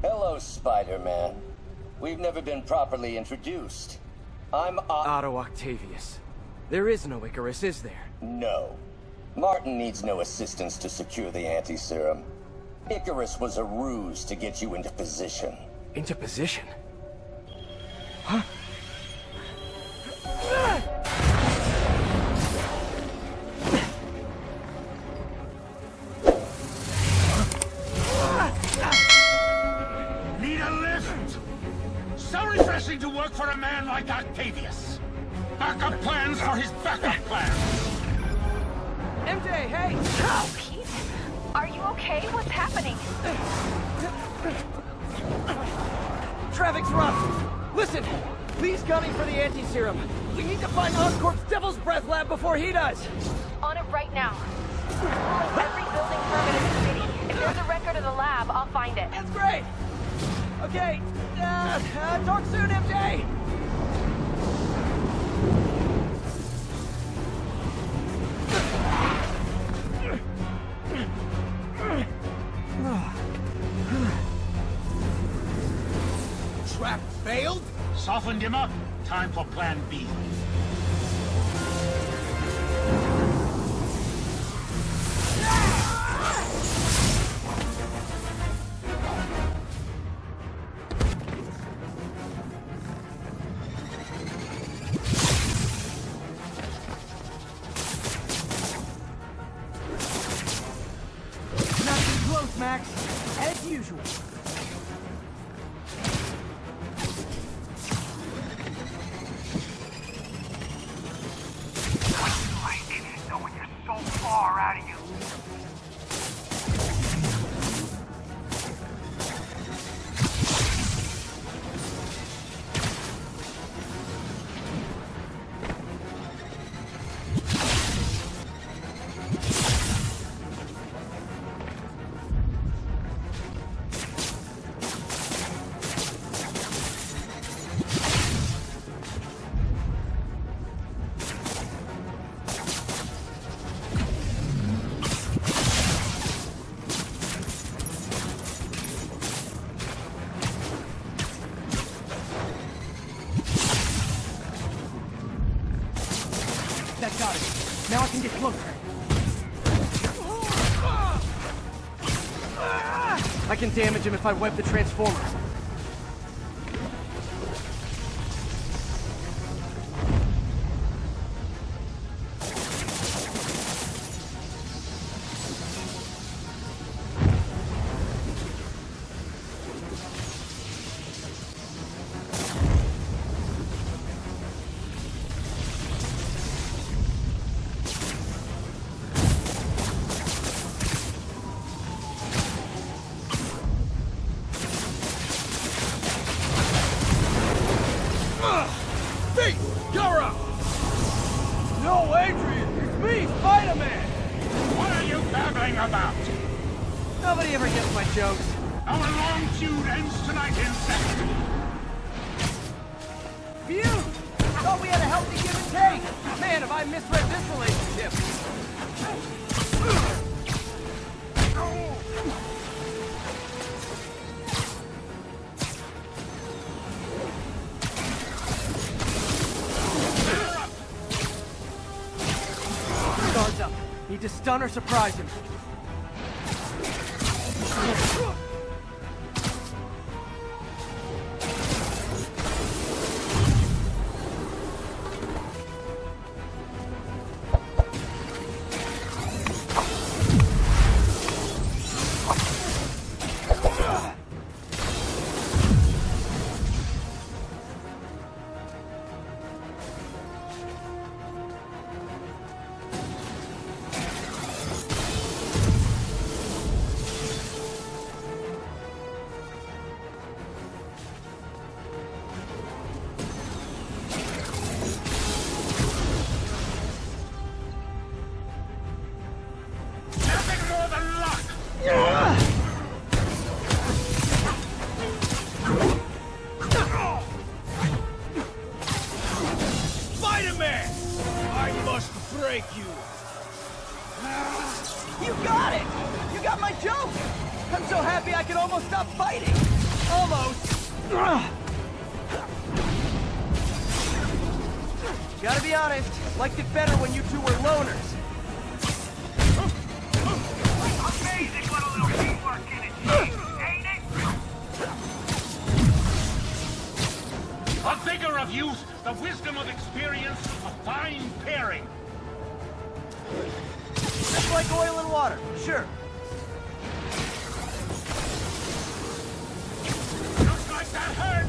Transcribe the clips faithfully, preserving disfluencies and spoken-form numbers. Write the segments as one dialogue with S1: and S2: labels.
S1: Hello, Spider-Man. We've never been properly introduced. I'm O-
S2: Otto Octavius. There is no Icarus, is there?
S1: No. Martin needs no assistance to secure the anti-serum. Icarus was a ruse to get you into position.
S2: Into position? Huh?
S3: Need a lift? So refreshing to work for a man like Octavius. Backup plans for his backup plans.
S2: M J, hey!
S4: Oh, Pete! Are you okay? What's happening?
S2: Traffic's rough. Listen, Lee's gunning for the anti-serum. We need to find Oscorp's Devil's Breath lab before he does.
S4: On it right now. Pulling every building permit in the city. If there's a record of the lab, I'll find it.
S2: That's great. Okay, uh, uh, talk soon, M J.
S3: Trap failed? Softened him up. Time for plan B.
S2: Not too close, Max. As usual.
S5: I didn't know when you're so far out of you.
S2: That got it. Now I can get closer. I can damage him if I web the transformer. No, Adrian! It's me, Spider-Man!
S3: What are you babbling about?
S2: Nobody ever gets my jokes.
S3: Our long feud ends tonight in second.
S2: Phew! Thought we had a healthy give and take! Man, have I misread this relationship! Guards up. Need to stun or surprise him.
S3: Spider-Man! I must break you.
S2: You got it! You got my joke! I'm so happy I could almost stop fighting! Almost. Gotta be honest, liked it better when you two were loners.
S5: Amazing what a little teamwork can achieve, ain't it?
S3: The vigor of youth, the wisdom of experience, a fine pairing.
S2: Just like oil and water, sure.
S3: Looks like that hurt!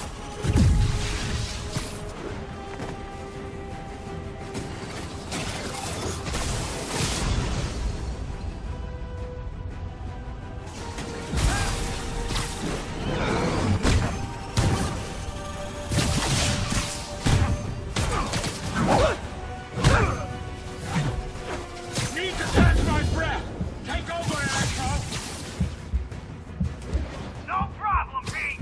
S3: Need to catch my breath! Take over, Electro!
S5: No problem, Pete.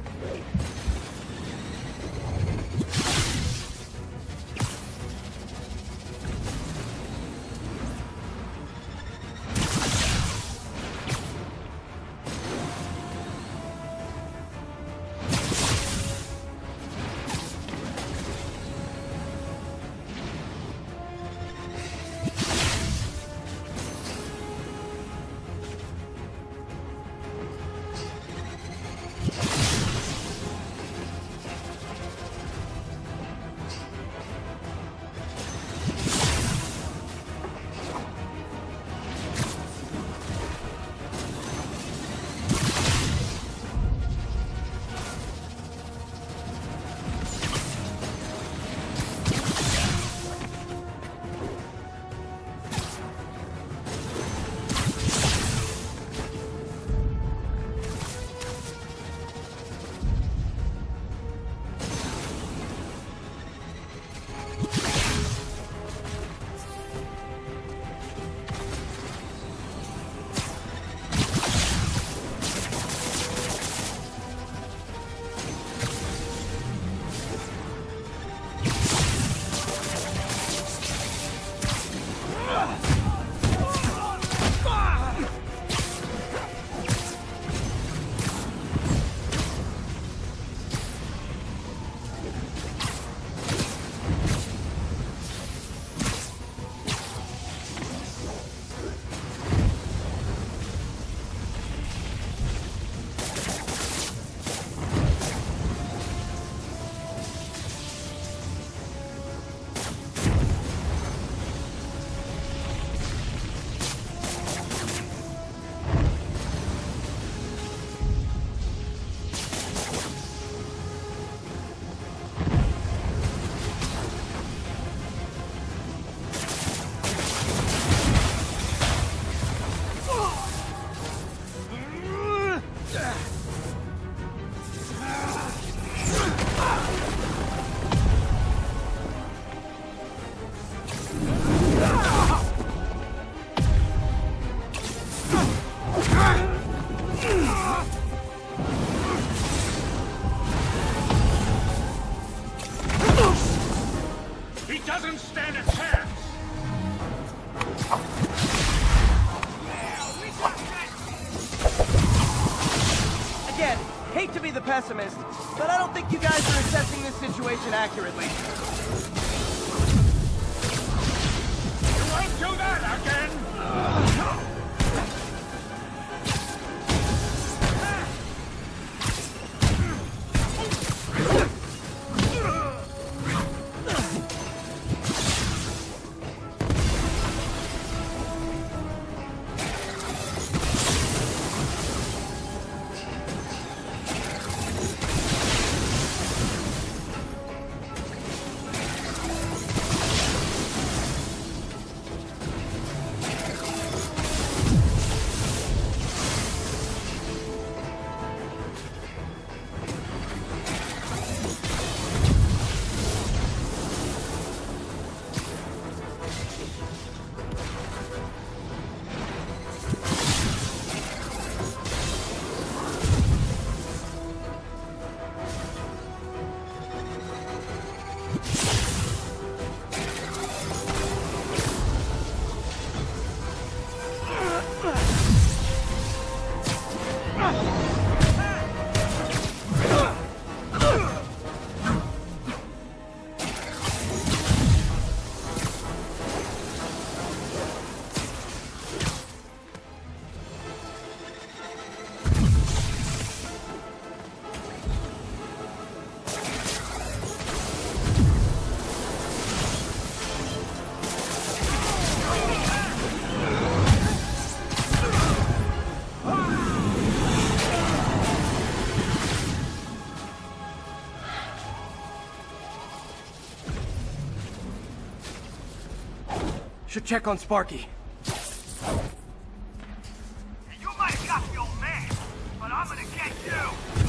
S3: doesn't stand a chance!
S2: Again, hate to be the pessimist, but I don't think you guys are assessing this situation accurately.
S3: You won't do that again!
S2: Should check on Sparky.
S5: You might have got the old man, but I'm gonna get you!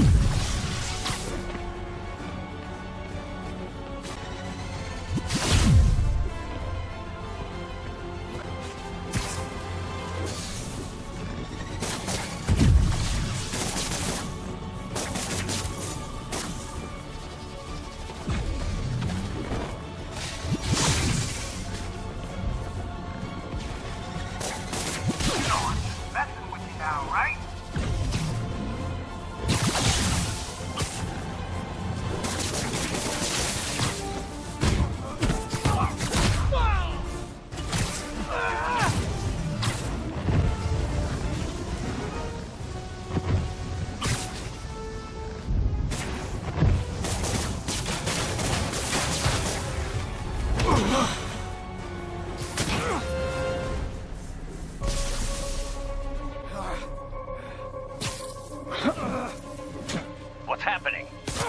S3: What's happening?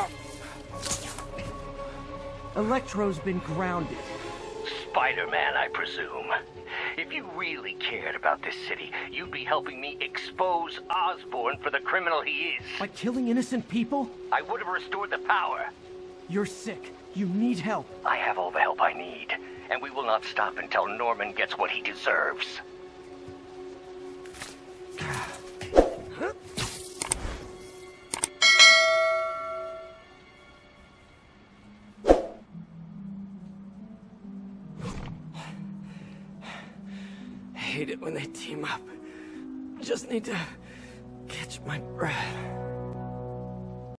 S2: Electro's been grounded.
S3: Spider-Man, I presume. If you really cared about this city, you'd be helping me expose Osborn for the criminal he is.
S2: By killing innocent people?
S3: I would have restored the power.
S2: You're sick. You need help.
S3: I have all the help I need, and we will not stop until Norman gets what he deserves.
S2: I hate it when they team up. Just need to catch my breath.